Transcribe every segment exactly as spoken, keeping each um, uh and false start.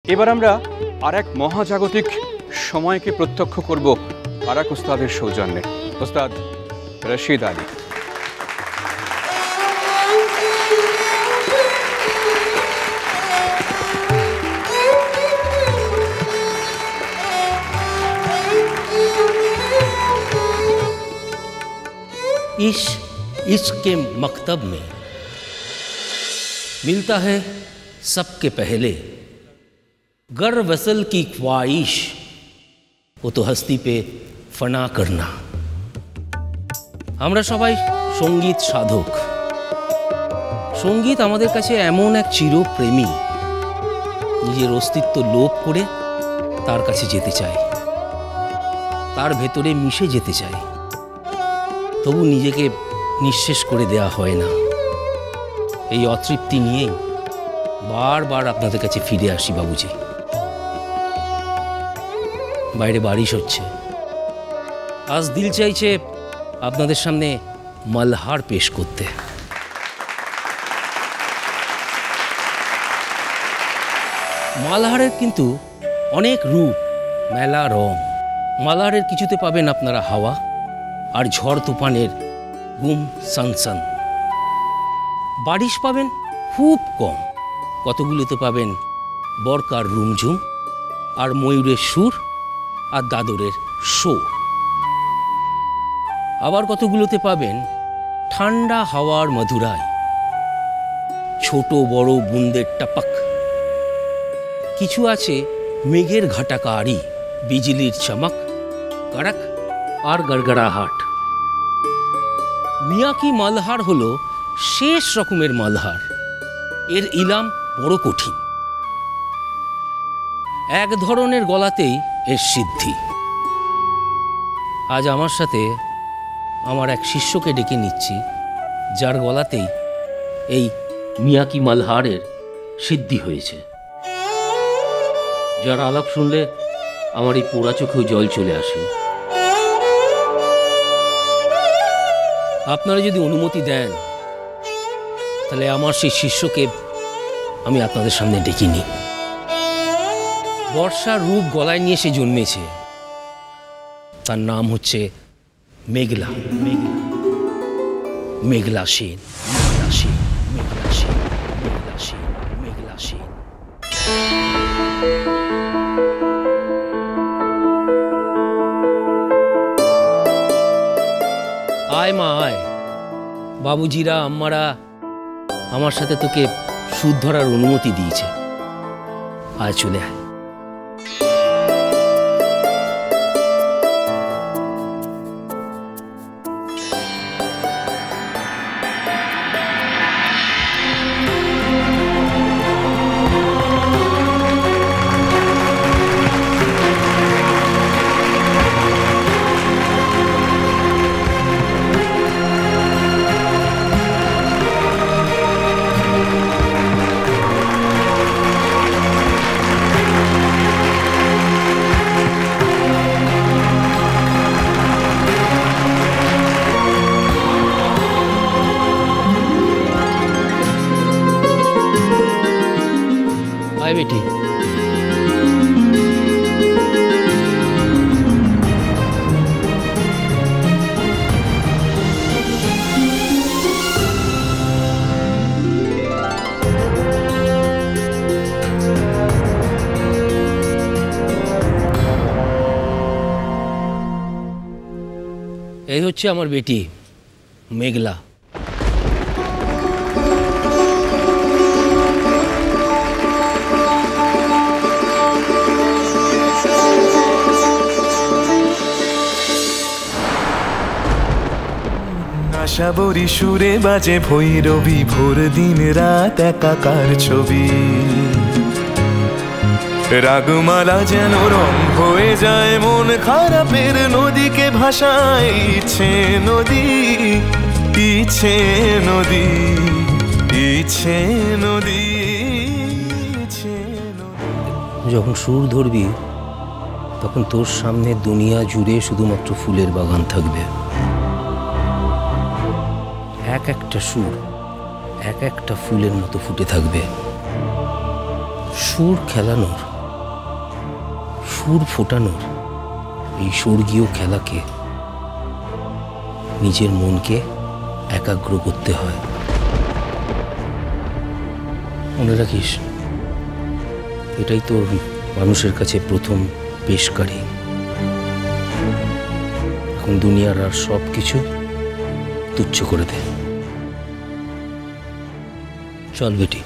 এবার আমরা আর এক মহাজাগতিক সময়কে প্রত্যক্ষ করব আর এক উস্তাদের সৌজন্যে। উস্তাদ রশিদ আলী। इश इश्क के मकतब में मिलता है सबके पहले, गर वसल की ख्वाहिश वो तो हस्ती पे फना करना। আমরা সবাই সঙ্গীত সাধক। সঙ্গীত আমাদের কাছে এমন এক চিরপ্রেমী, নিজের অস্তিত্ব লোপ করে তার কাছে যেতে চায়, তার ভেতরে মিশে যেতে চায়, তবু নিজেকে নিঃশেষ করে দেয়া হয় না। এই অতৃপ্তি নিয়েই বারবার আপনাদের কাছে ফিরে আসি বাবুজি। বাইরে বারিশ হচ্ছে, আজ দিল চাইছে আপনাদের সামনে মালহার পেশ করতে। মালহারের কিন্তু অনেক রূপ, মেলা রং। মালহারের কিছুতে পাবেন আপনারা হাওয়া আর ঝড় তুফানের গুম সানসান। বারিশ পাবেন খুব কম, কতগুলোতে পাবেন বরকার রুমঝুম আর ময়ূরের সুর আর দাদরের শো। আবার কতগুলোতে পাবেন ঠান্ডা হাওয়ার মধুরায়, ছোট বড় বুন্দের টপক। কিছু আছে মেঘের ঘাটাকারি, বিজলির চমক, কড়ক আর গড়গড়াহাট। মিয়াকি মালহার হলো শেষ রকমের মালহার। এর ইলাম বড় কঠিন, এক ধরনের গলাতেই এর সিদ্ধি। আজ আমার সাথে আমার এক শিষ্যকে ডেকে নিচ্ছি, যার গলাতেই এই মিয়াকি মালহারের সিদ্ধি হয়েছে, যার আলাপ শুনলে আমার এই পোড়া চোখেও জল চলে আসে। আপনারা যদি অনুমতি দেন, তাহলে আমার সেই শিষ্যকে আমি আপনাদের সামনে ডেকে নিই। বর্ষার রূপ গলায় নিয়ে সে জন্মেছে, তার নাম হচ্ছে মেঘলা। মেঘলা মেঘলা সেন, মেঘলা সেন, মেঘলা সেন, মেঘলা সেন, মেঘলা সেন। আয় মা আয়, বাবুজিরা আম্মারা আমার সাথে তোকে সুদ ধরার অনুমতি দিয়েছে। আয় চলে আয়। बेटी এই হচ্ছে আমার বেটি মেঘলা। আশাবরী সুরে বাজে ভৈরবী, ভোর দিন রাত একাকার ছবি, রাগমালা যেন রং হয়ে যায় মন খারাপের নদীকে ভাসায়। ইচ্ছে নদী, ইচ্ছে নদী, ইচ্ছে নদী, ইচ্ছে নদী। যখন সুর ধরবি তখন তোর সামনে দুনিয়া জুড়ে শুধুমাত্র ফুলের বাগান থাকবে। এক একটা সুর এক একটা ফুলের মতো ফুটে থাকবে। সুর খেলানোর সুর ফোটানোর এই স্বর্গীয় খেলাকে নিজের মনকে একাগ্র করতে হয়। মনে রাখিস, এটাই তোর মানুষের কাছে প্রথম পেশকারি। এখন দুনিয়ার আর সব কিছু তুচ্ছ করে দে। চল বেটি।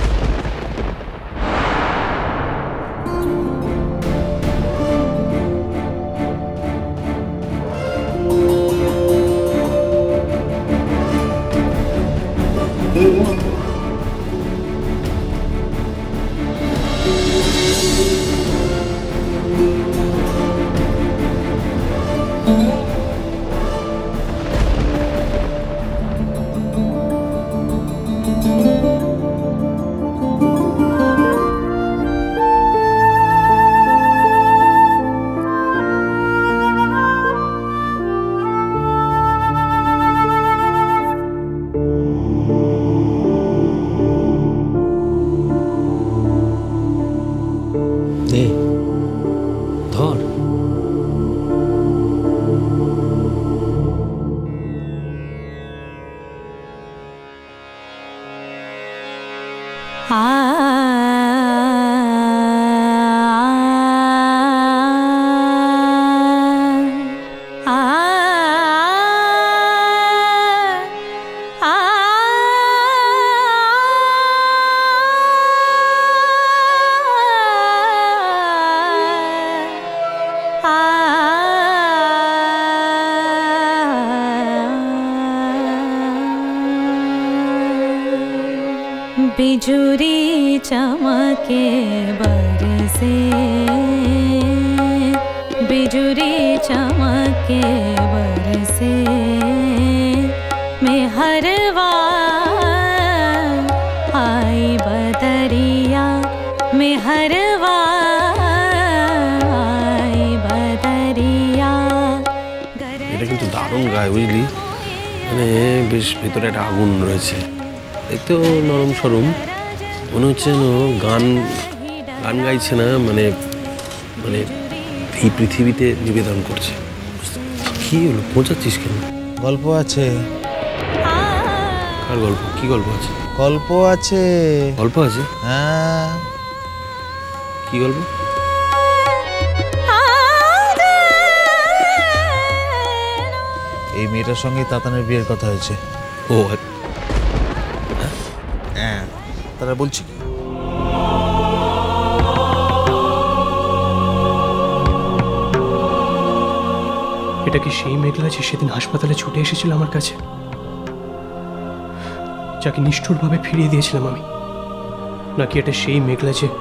দে, ধর। बिजुरी चमके बरसे, बिजुरी चमके बरसे, मैं हरवा आई बदरिया, मैं हरवा आई बदरिया। এটা কিন্তু দারুণ গায়, বুঝলি? মানে বেশ ভেতরে একটা আগুন রয়েছে, দেখতেও নরম সরম মনে হচ্ছে যেন গান গান গাইছে না, মানে মানে এই পৃথিবীতে নিবেদন করছে। কি হলো, পৌঁছাচ্ছিস কেন? গল্প আছে। কার গল্প? কি গল্প আছে? গল্প আছে। গল্প আছে? হ্যাঁ। কি গল্প? এই মেয়েটার সঙ্গে তাতানের বিয়ের কথা হয়েছে। ও হ্যাঁ, তারা বলছি কি? এটা কি সেই মেঘলা যে সেদিন হাসপাতালে ছুটে এসেছিল আমার কাছে, যাকে নিষ্ঠুরভাবে ফিরিয়ে দিয়েছিলাম আমি? নাকি এটা সেই মেঘলা যে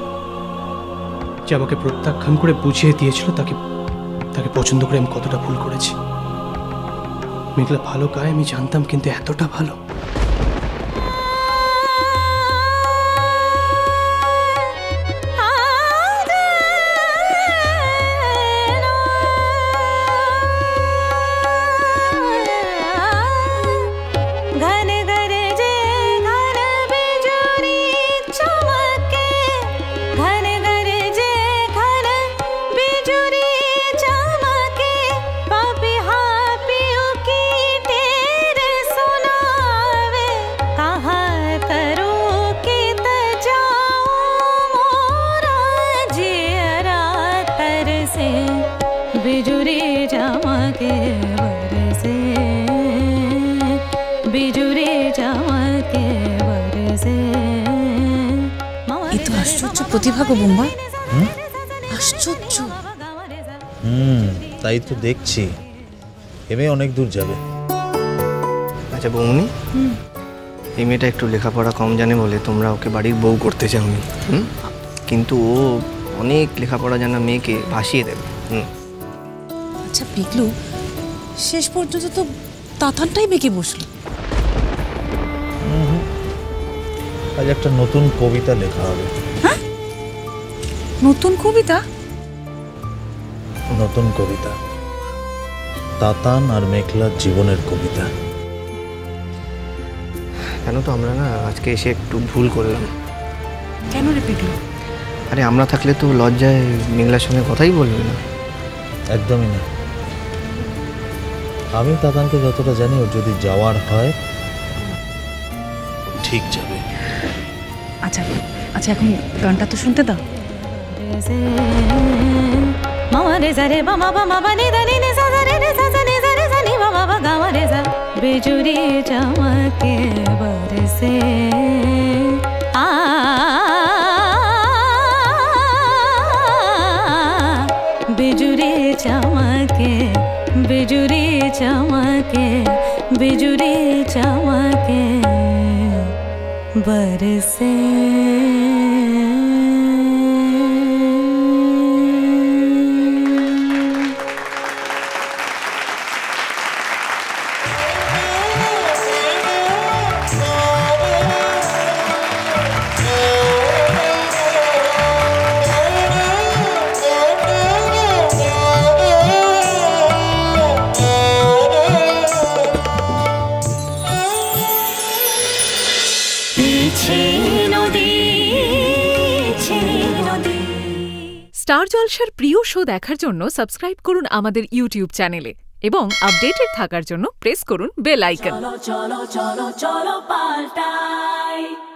যে আমাকে প্রত্যাখ্যান করে বুঝিয়ে দিয়েছিল তাকে তাকে পছন্দ করে আমি কতটা ভুল করেছি? মেঘলা ভালো গায় আমি জানতাম, কিন্তু এতটা ভালো? बिजुरी चमके बरसे, बिजुरी चमके बरसे। এ তো আশ্চর্য প্রতিভা গো বুম্বা, আশ্চর্য। হুম, তাই তো দেখছি। এ মেয়ে অনেক দূর যাবে। আচ্ছা বৌমনি, এই মেয়েটা একটু লেখাপড়া কম জানে বলে তোমরা ওকে বাড়ির বউ করতে চাওনি, হুম? কিন্তু ও অনেক লেখাপড়া জানা মেয়েকে ভাসিয়ে দেবে। হুম। আচ্ছা পিকলু, শেষ পর্যন্ত তো তাতানটাই বেঁকে বসলো। আজ একটা নতুন কবিতা লেখা হবে। হ্যাঁ, নতুন কবিতা? নতুন কবিতা, তাতান আর মেঘলার জীবনের কবিতা। কেন তো আমরা না আজকে এসে একটু ভুল করলাম। কেন রে পিকলু? আরে আমরা থাকলে তো লজ্জায় মেঘলার সঙ্গে কথাই বলবে না। একদমই না। আমি তাতানকে যতটা জানি, ওর যদি যাওয়ার হয় ঠিক যাবে। আচ্ছা আচ্ছা এখন গানটা তো শুনতে দাও। মামা রে জা রে বা মা বা মা বা নি দা নি নি সা সা রে রে সা সা নি সা রে সা নি বা মা বা গা মা রে জা बिजुरी चमके बरसे आ बिजुरी चमके बिजुरी चमके बिजुरी चमके बरसे স্টার জলসার প্রিয় শো দেখার জন্য সাবস্ক্রাইব করুন আমাদের ইউটিউব চ্যানেলে এবং আপডেটেড থাকার জন্য প্রেস করুন বেল আইকন। চলো চলো চলো চলো পাল্টাই।